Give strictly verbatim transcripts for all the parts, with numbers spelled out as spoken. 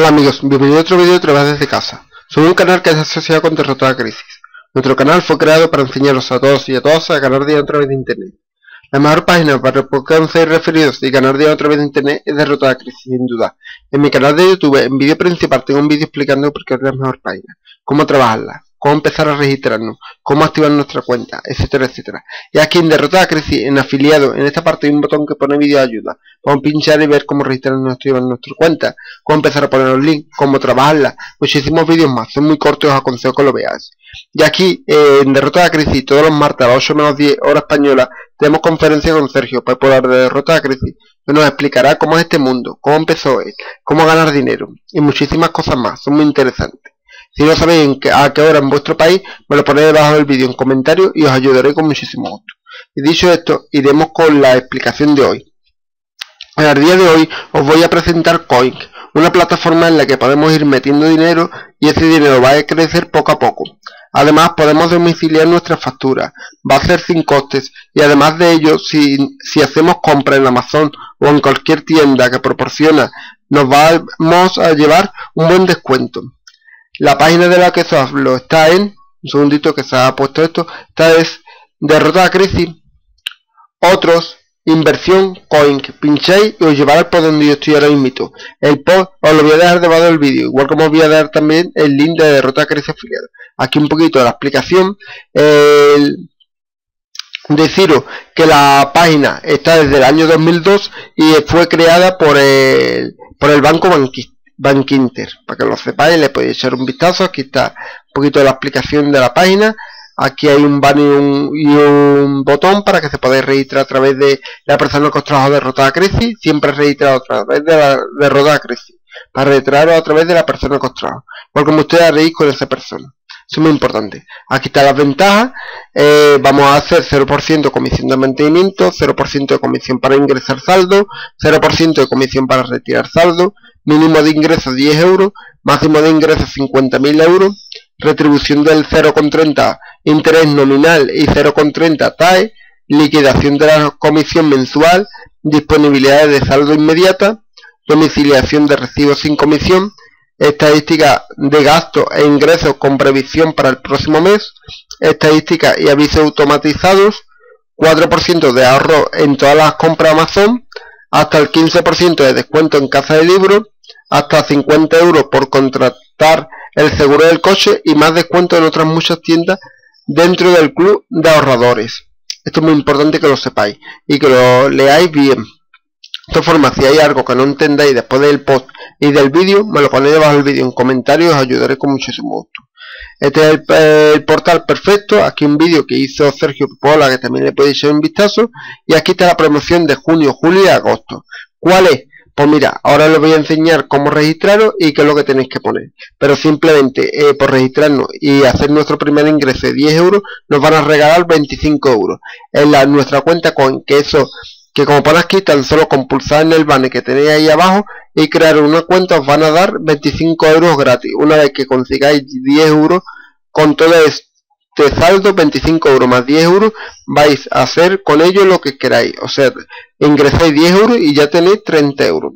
Hola amigos, bienvenidos a otro vídeo de Trabajar desde casa. Somos un canal que es asociado con Derrotada Crisis. Nuestro canal fue creado para enseñaros a todos y a todas a ganar dinero a través de internet. La mejor página para ser referidos y ganar dinero a través de internet es Derrotada Crisis, sin duda. En mi canal de YouTube, en vídeo principal, tengo un vídeo explicando por qué es la mejor página, cómo trabajarla, cómo empezar a registrarnos, cómo activar nuestra cuenta, etcétera, etcétera. Y aquí en Derrotada Crisis, en afiliado, en esta parte hay un botón que pone vídeo de ayuda. Vamos a pinchar y ver cómo registrarnos y activar nuestra cuenta, cómo empezar a poner los links, cómo trabajarla, muchísimos vídeos más. Son muy cortos y os aconsejo que lo veáis. Y aquí, eh, en Derrotada Crisis, todos los martes a las ocho menos diez hora española, tenemos conferencia con Sergio, bipolar de Derrotada Crisis, que nos explicará cómo es este mundo, cómo empezó él, cómo ganar dinero y muchísimas cosas más. Son muy interesantes. Si no sabéis en qué, a qué hora en vuestro país, me lo ponéis debajo del vídeo en comentarios y os ayudaré con muchísimo gusto. Y dicho esto, iremos con la explicación de hoy. En el día de hoy os voy a presentar Coink, una plataforma en la que podemos ir metiendo dinero y ese dinero va a crecer poco a poco. Además podemos domiciliar nuestras facturas, va a ser sin costes y además de ello, si, si hacemos compra en Amazon o en cualquier tienda que proporciona, nos vamos a llevar un buen descuento. La página de la que os hablo está en, un segundito que se ha puesto esto, esta es Derrotada Crisis, otros, inversión, Coink, pincháis y os llevará por donde yo estoy ahora mismo. El post os lo voy a dejar debajo del vídeo, igual como os voy a dar también el link de Derrotada Crisis afiliado. Aquí un poquito de la explicación. El... Deciros que la página está desde el año dos mil dos y fue creada por el, por el banco Banquista. Bankinter, para que lo sepáis, le podéis echar un vistazo. Aquí está un poquito de la explicación de la página. Aquí hay un banner y un, y un botón para que se podáis registrar a través de la persona que os trabaja de Derrotada Crisis. Siempre registrado a través de la Derrotada Crisis, para registraros a través de la persona que os trabaja, porque como ustedes haréis con esa persona. Eso es muy importante. Aquí están las ventajas. Eh, vamos a hacer cero por ciento comisión de mantenimiento, cero por ciento de comisión para ingresar saldo, cero por ciento de comisión para retirar saldo, mínimo de ingresos diez euros, máximo de ingresos cincuenta mil euros, retribución del cero coma treinta interés nominal y cero coma treinta T A E, liquidación de la comisión mensual, disponibilidad de saldo inmediata, domiciliación de recibos sin comisión, estadística de gastos e ingresos con previsión para el próximo mes, estadística y avisos automatizados, cuatro por ciento de ahorro en todas las compras Amazon, hasta el quince por ciento de descuento en casa de libros, hasta cincuenta euros por contratar el seguro del coche y más descuento en otras muchas tiendas dentro del club de ahorradores. Esto es muy importante que lo sepáis y que lo leáis bien. De todas formas, si hay algo que no entendáis después del post y del vídeo, me lo ponéis debajo del vídeo en comentarios y os ayudaré con muchísimo gusto. Este es el, el portal perfecto. Aquí un vídeo que hizo Sergio Pola, que también le podéis echar un vistazo. Y aquí está la promoción de junio, julio y agosto. ¿Cuál es? Pues mira, ahora os voy a enseñar cómo registraros y qué es lo que tenéis que poner. Pero simplemente eh, por registrarnos y hacer nuestro primer ingreso de diez euros, nos van a regalar veinticinco euros en la, nuestra cuenta Coin, que eso... que como pone aquí, tan solo con pulsar en el banner que tenéis ahí abajo y crear una cuenta os van a dar veinticinco euros gratis. Una vez que consigáis diez euros con todo este saldo, veinticinco euros más diez euros, vais a hacer con ello lo que queráis. O sea, ingresáis diez euros y ya tenéis treinta euros.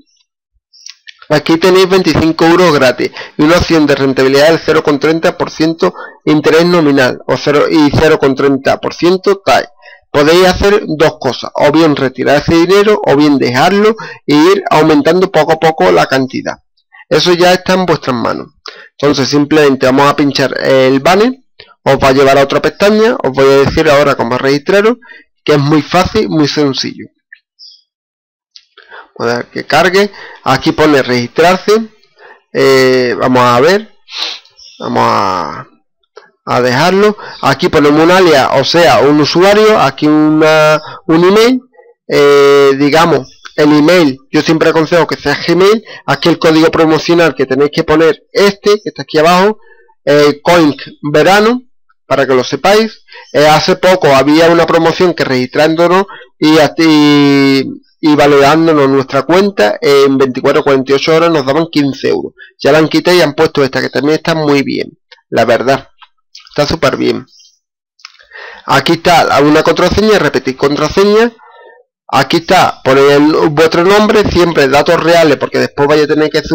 Aquí tenéis veinticinco euros gratis y una opción de rentabilidad del cero coma treinta por ciento interés nominal o cero y cero coma treinta por ciento T A E. Podéis hacer dos cosas, o bien retirar ese dinero o bien dejarlo e ir aumentando poco a poco la cantidad. Eso ya está en vuestras manos. Entonces simplemente vamos a pinchar el banner, os va a llevar a otra pestaña, os voy a decir ahora cómo registraros, que es muy fácil, muy sencillo. Voy a dar que cargue, aquí pone registrarse, eh, vamos a ver, vamos a... a dejarlo. Aquí ponemos un alias, o sea, un usuario, aquí una, un email, eh, digamos, el email, yo siempre aconsejo que sea Gmail. Aquí el código promocional que tenéis que poner este, que está aquí abajo, eh, Coink Verano, para que lo sepáis. Eh, hace poco había una promoción que registrándonos y, y, y validándonos nuestra cuenta, en veinticuatro a cuarenta y ocho horas nos daban quince euros. Ya la han quitado y han puesto esta, que también está muy bien, la verdad. Está súper bien. Aquí está una contraseña, repetir contraseña. Aquí está, poner vuestro nombre, siempre datos reales, porque después vais a tener que subir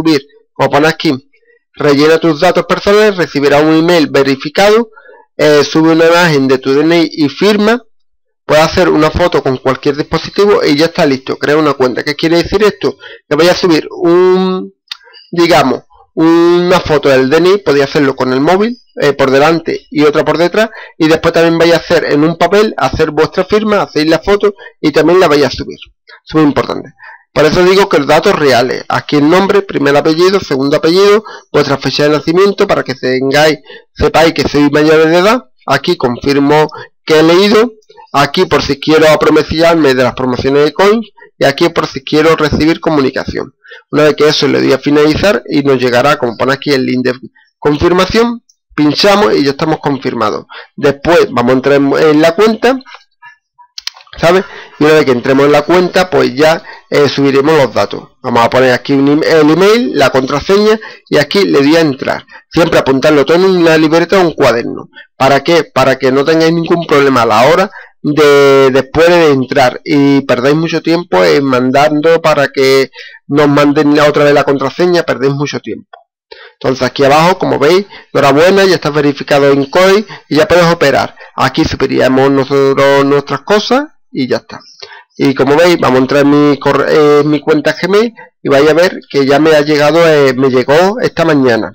como pone aquí, rellena tus datos personales, recibirá un email verificado, eh, sube una imagen de tu D N I y firma, puedes hacer una foto con cualquier dispositivo y ya está listo, crea una cuenta. ¿Qué quiere decir esto? Que voy a subir un, digamos, una foto del D N I, podéis hacerlo con el móvil, eh, por delante y otra por detrás, y después también vais a hacer en un papel, hacer vuestra firma, hacéis la foto y también la vais a subir. Es muy importante. Por eso digo que los datos reales, aquí el nombre, primer apellido, segundo apellido, vuestra fecha de nacimiento, para que tengáis, sepáis que sois mayores de edad. Aquí confirmo que he leído, aquí por si quiero promocionarme de las promociones de Coins, y aquí por si quiero recibir comunicación. Una vez que eso le doy a finalizar y nos llegará, como pone aquí el link de confirmación, pinchamos y ya estamos confirmados. Después vamos a entrar en la cuenta, ¿sabes? Y una vez que entremos en la cuenta, pues ya eh, subiremos los datos. Vamos a poner aquí un el email, la contraseña, y aquí le doy a entrar. Siempre apuntarlo todo en una libreta o un cuaderno. ¿Para qué? Para que no tengáis ningún problema a la hora de después de entrar y perdáis mucho tiempo en mandando para que nos manden otra vez la contraseña, perdéis mucho tiempo. Entonces aquí abajo, como veis, enhorabuena, ya está verificado en Coin y ya puedes operar. Aquí subiríamos nosotros nuestras cosas y ya está. Y como veis, vamos a entrar en mi, eh, mi cuenta Gmail y vais a ver que ya me ha llegado, eh, me llegó esta mañana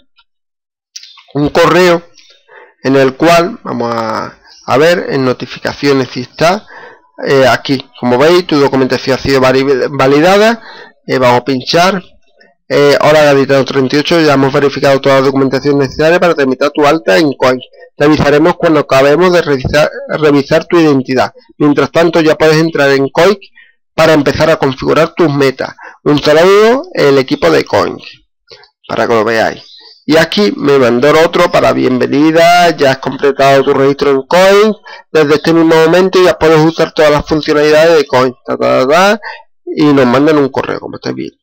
un correo en el cual, vamos a, a ver, en notificaciones si está, eh, aquí, como veis, tu documentación ha sido validada, eh, vamos a pinchar. Eh, hora gaditano treinta y ocho, ya hemos verificado toda la documentación necesaria para tramitar tu alta en Coin. Te avisaremos cuando acabemos de revisar, revisar tu identidad. Mientras tanto, ya puedes entrar en Coin para empezar a configurar tus metas. Un saludo, el equipo de Coin, para que lo veáis. Y aquí me mandó otro para bienvenida, ya has completado tu registro en Coin. Desde este mismo momento ya puedes usar todas las funcionalidades de Coin. Ta, ta, ta, ta, y nos mandan un correo, como estáis viendo.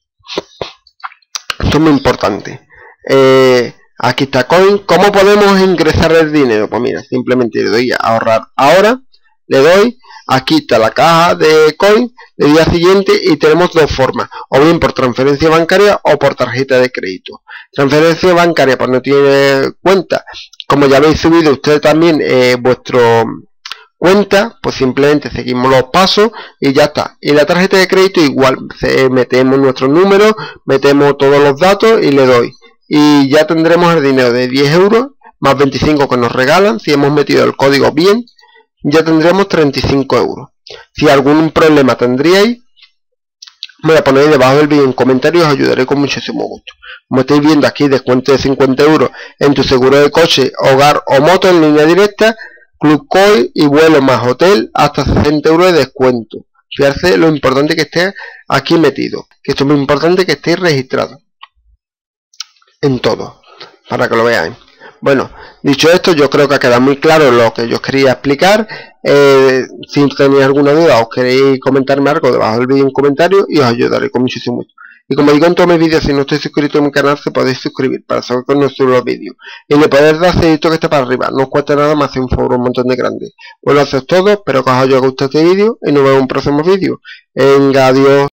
Esto es muy importante. Eh, aquí está Coin. ¿Cómo podemos ingresar el dinero? Pues mira, simplemente le doy a ahorrar ahora. Le doy, aquí está la caja de Coin. Le doy a siguiente y tenemos dos formas. O bien por transferencia bancaria o por tarjeta de crédito. Transferencia bancaria, pues no tiene cuenta. Como ya habéis subido usted también eh, vuestro cuenta, pues simplemente seguimos los pasos y ya está. Y la tarjeta de crédito igual, metemos nuestro número, metemos todos los datos y le doy. Y ya tendremos el dinero de diez euros, más veinticinco que nos regalan. Si hemos metido el código bien, ya tendremos treinta y cinco euros. Si algún problema tendríais, me la ponéis debajo del vídeo en comentarios, os ayudaré con muchísimo gusto. Como estáis viendo aquí, descuento de cincuenta euros en tu seguro de coche, hogar o moto en línea directa, Club Coin y vuelo más hotel, hasta sesenta euros de descuento. Fijarse lo importante que esté aquí metido, que esto es muy importante que estéis registrados en todo, para que lo veáis. Bueno, dicho esto, yo creo que ha quedado muy claro lo que yo os quería explicar. Eh, si tenéis alguna duda o queréis comentarme algo debajo del vídeo en comentarios y os ayudaré con muchísimo gusto. Y como digo en todos mis vídeos, si no estáis suscritos a mi canal, se podéis suscribir para saber cuando subo los vídeos. Y le podéis dar seguidito que está para arriba, no os cuesta nada más, hace un favor un montón de grande. Bueno, eso es todo, espero que os haya gustado este vídeo y nos vemos en un próximo vídeo. Venga, adiós.